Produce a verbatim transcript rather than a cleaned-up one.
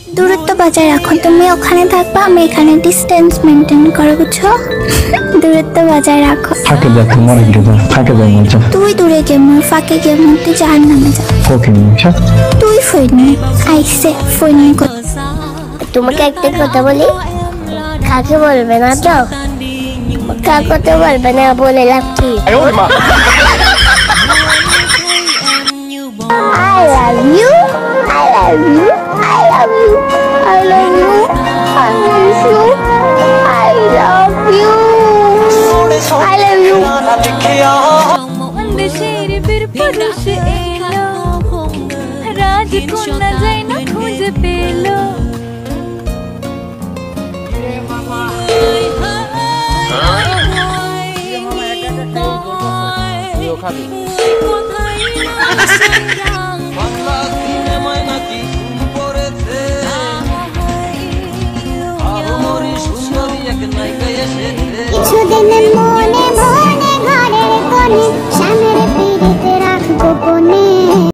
দূরত্ব বজায় রাখো, তুমি ওখানে থাকবা, আমি এখানে ডিস্টেন্স মেনটেন করো, বুঝছো? দূরত্ব বজায় রাখো। ফাঁকে দেখো মরে গেলে যা, ফাঁকে যাই মজা। তুই দূরে গিয়ে মর, ফাঁকে গিয়ে মর, তুই জাহান নামে যা। ওকে নিশা, তুই ফোনে আইসে ফোনে। তোমাকে একটা কথা বলি, কাকে বলবে না তো, কাকে তো বলবে না, বলে লাভ কি? I love you, I love you, I love you, I love you, I miss you, I love you, I love you. দেশের বীর পুরুষ এলো, রাজকন্যা যায় না খুঁজে পেলো। কিছুদিনের